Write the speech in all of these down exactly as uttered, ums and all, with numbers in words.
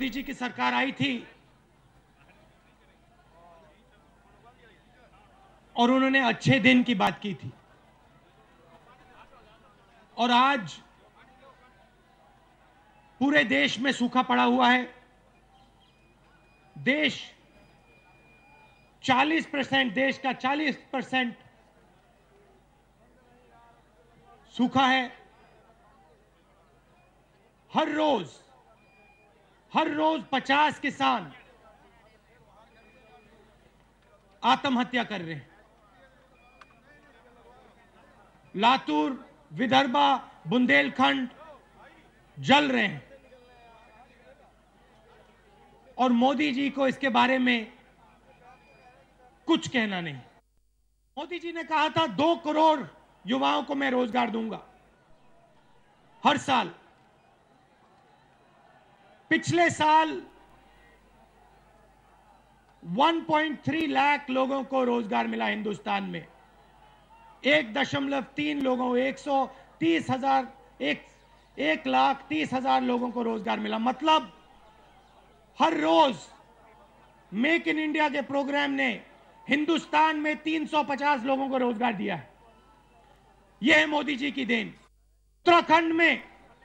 मोदी जी की सरकार आई थी और उन्होंने अच्छे दिन की बात की थी, और आज पूरे देश में सूखा पड़ा हुआ है। देश चालीस परसेंट देश का चालीस परसेंट सूखा है। हर रोज हर रोज पचास किसान आत्महत्या कर रहे हैं। लातूर, विदर्भा, बुंदेलखंड जल रहे हैं, और मोदी जी को इसके बारे में कुछ कहना नहीं। मोदी जी ने कहा था दो करोड़ युवाओं को मैं रोजगार दूंगा हर साल। पिछले साल एक पॉइंट तीन लाख लोगों को रोजगार मिला हिंदुस्तान में। एक दशमलव तीन लोगों एक सौ तीस हजार एक एक लाख तीस हजार लोगों को रोजगार मिला। मतलब हर रोज मेक इन इंडिया के प्रोग्राम ने हिंदुस्तान में तीन सौ पचास लोगों को रोजगार दिया है। यह है मोदी जी की देन। उत्तराखंड में,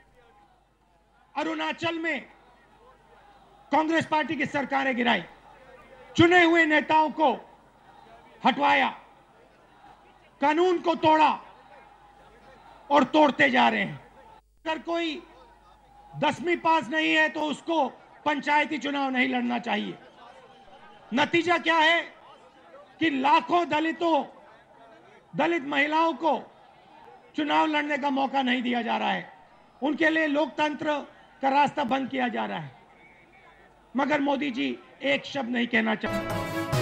अरुणाचल में कांग्रेस पार्टी की सरकारें गिराई, चुने हुए नेताओं को हटवाया, कानून को तोड़ा और तोड़ते जा रहे हैं। अगर कोई दसवीं पास नहीं है तो उसको पंचायती चुनाव नहीं लड़ना चाहिए। नतीजा क्या है कि लाखों दलितों दलित महिलाओं को चुनाव लड़ने का मौका नहीं दिया जा रहा है। उनके लिए लोकतंत्र का रास्ता बंद किया जा रहा है। मगर मोदी जी एक शब्द नहीं कहना चाहते।